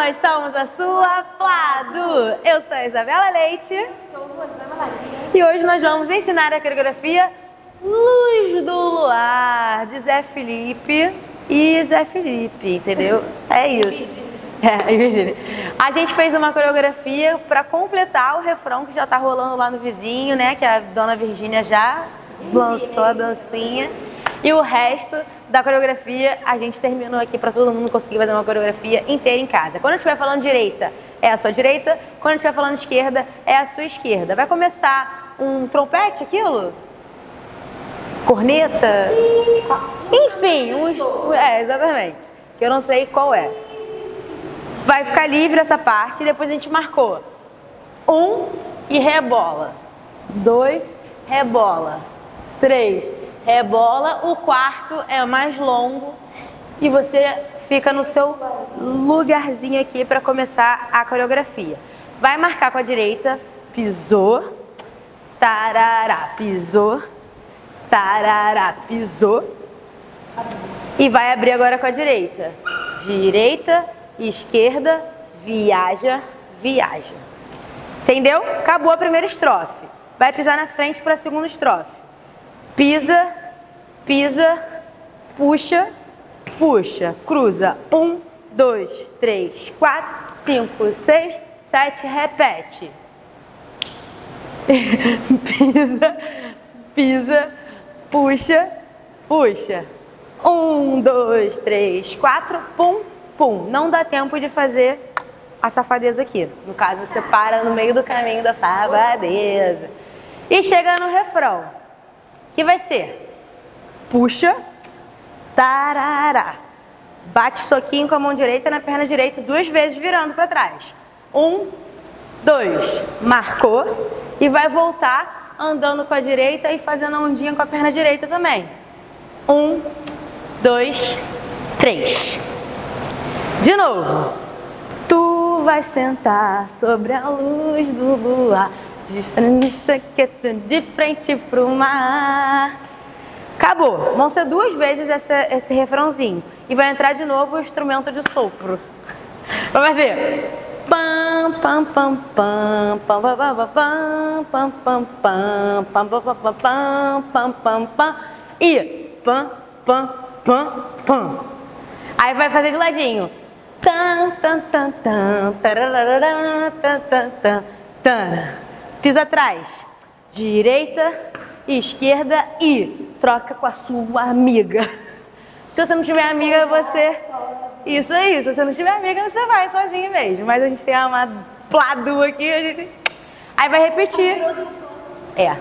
nós somos a sua Pladu. Eu sou a Isabela Leite. Sou Rosana Maria. E hoje nós vamos ensinar a coreografia Luz do Luar, de Zé Felipe e Zé Felipe, entendeu? É isso. Virgínia. A gente fez uma coreografia para completar o refrão que já tá rolando lá no vizinho, né? Que a dona Virgínia já lançou a dancinha. E o resto da coreografia a gente terminou aqui para todo mundo conseguir fazer uma coreografia inteira em casa. Quando eu estiver falando direita, é a sua direita. Quando eu estiver falando esquerda, é a sua esquerda. Vai começar um trompete, aquilo? Corneta? Enfim, exatamente. Que eu não sei qual é. Vai ficar livre essa parte e depois a gente marcou. 1 e rebola. 2, rebola. 3, rebola. O quarto é mais longo e você fica no seu lugarzinho aqui para começar a coreografia. Vai marcar com a direita, pisou, tarará, pisou, tarará, pisou. E vai abrir agora com a direita. Direita, esquerda, viaja, viaja. Entendeu? Acabou a primeira estrofe. Vai pisar na frente para a segunda estrofe. Pisa, pisa, puxa, puxa, cruza. 1, 2, 3, 4, 5, 6, 7, repete. Pisa, pisa, puxa, puxa. 1, 2, 3, 4, pum, pum. Não dá tempo de fazer a safadeza aqui. No caso, você para no meio do caminho da safadeza. E chega no refrão, que vai ser puxa, tarará. Bate soquinho com a mão direita na perna direita 2 vezes virando para trás. 1, 2, marcou. E vai voltar andando com a direita e fazendo a ondinha com a perna direita também. 1, 2, 3. De novo. Tu vai sentar sobre a luz do luar, de frente pro mar. Acabou. Vão ser 2 vezes esse refrãozinho. E vai entrar de novo o instrumento de sopro. Vamos ver. Pam, pam, pam, pam, pam, pam, pam, pam, pam, pam, pam, pam, pam, pam, pam, pam, pam. E pam, pam, pam, pam. Aí vai fazer de ladinho. Tan, tan, tan, tan, tararará, tan, tan, tan, tan. Pisa atrás. Direita, esquerda e troca com a sua amiga. Se você não tiver amiga, você... Isso aí, se você não tiver amiga, você vai sozinho mesmo. Mas a gente tem uma Pladu aqui, a gente... Aí vai repetir. É.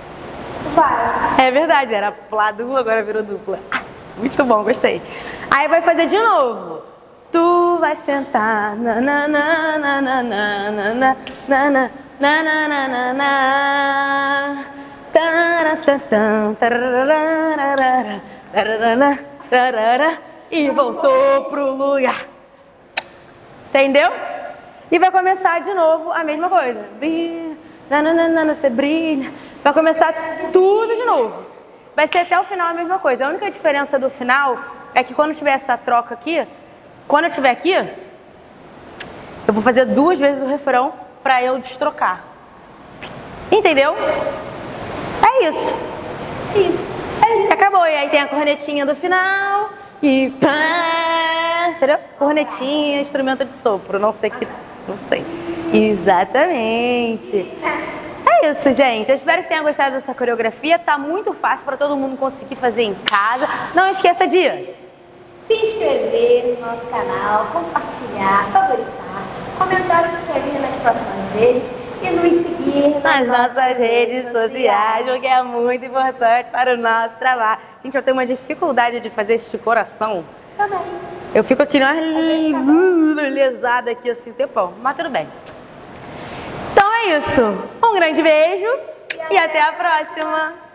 É verdade, era Pladu, agora virou dupla. Muito bom, gostei. Aí vai fazer de novo. Tu vai sentar, na na na na na na na na na na na na na na, taratã, tararara, tararara, tararara, e voltou pro lugar. Entendeu? E vai começar de novo a mesma coisa. Você brilha. Vai começar tudo de novo. Vai ser até o final a mesma coisa. A única diferença do final é que quando tiver essa troca aqui, quando eu estiver aqui, eu vou fazer 2 vezes o refrão para eu destrocar. Entendeu? É isso. Acabou. E aí tem a cornetinha do final. E pá, entendeu? Cornetinha, instrumento de sopro. Não sei. Exatamente. É isso, gente. Eu espero que tenham gostado dessa coreografia. Tá muito fácil para todo mundo conseguir fazer em casa. Não esqueça de se inscrever no nosso canal, compartilhar, favoritar, comentar o que quer ver nas próximas vezes e nos seguir nas nossas redes sociais, o que é muito importante para o nosso trabalho. Gente, eu tenho uma dificuldade de fazer este coração. Também. Eu fico aqui lesada aqui assim, tempão, mas tudo bem. Então é isso. Um grande beijo e até a próxima.